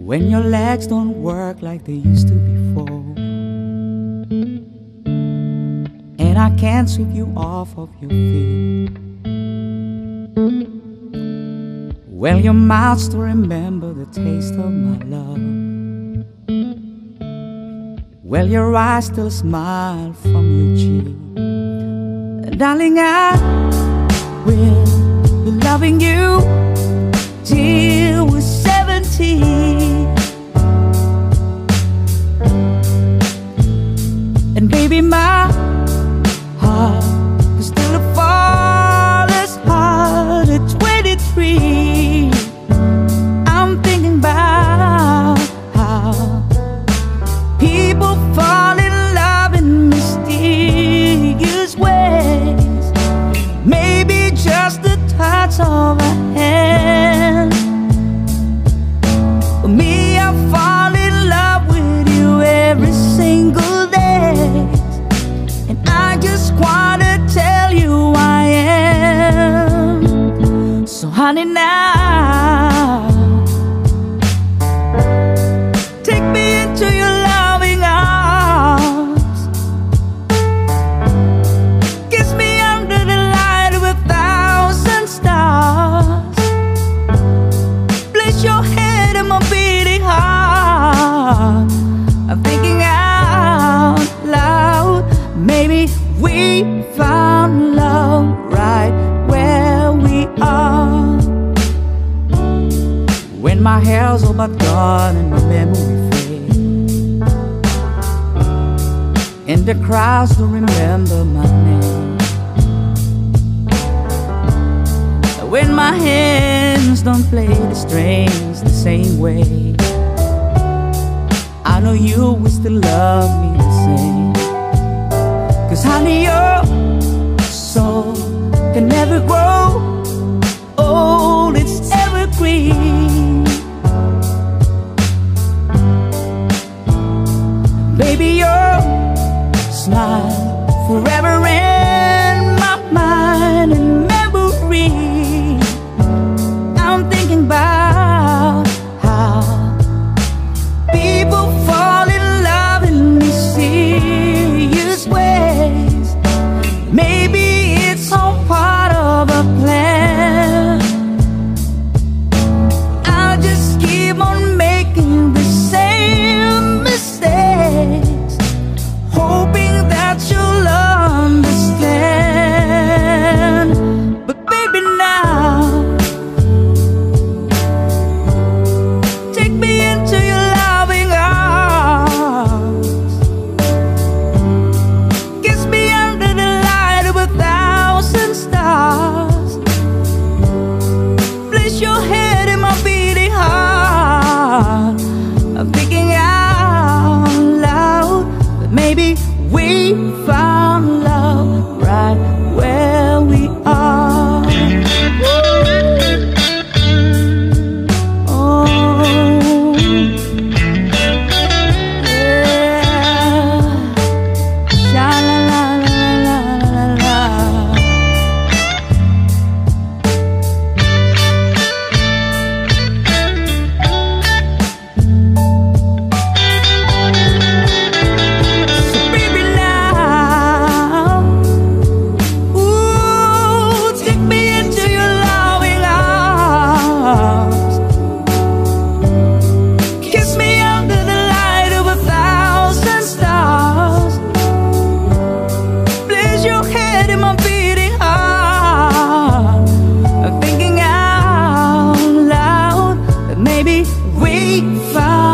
when your legs don't work like they used to before, and I can't sweep you off of your feet. Well, your mouth still remember the taste of my love. Well, your eyes still smile from your cheek. Darling, I will be loving you till we're 70. And baby, my heart is still a father's heart at 23. I'm thinking about how people fall in love in mysterious ways. Maybe just the touch of a hand. For me, I fall in love with you every single day, and I just wanna tell you I am. So honey, now take me into your loving arms. Kiss me under the light of 1,000 stars. Place your head in my beating heart. I'm thinking out loud. Maybe we found love right where we are. When my hair's all but gone and the memory fades, and the crowds don't remember my name, when my hands don't play the strings the same way, I know you will still love me the same. 'Cause honey, your soul can never grow old, it's evergreen. Baby, your smile forever in my mind and memory. I'm thinking about how people fall in love in mysterious ways. Maybe it's all part of a plan. I'll just keep on making the same mistakes, hoping that you'll understand. But baby, now take me into your loving arms. Kiss me under the light of 1,000 stars. Place your head in my beating heart. I'm thinking out loud that maybe we found love right where we are. Oh, yeah. Sha-la-la-la-la-la-la-la. So baby, now, ooh, take me into your loving arms. Kiss me under the light of 1,000 stars. Place your head in my beating heart. I'm thinking out loud that maybe we found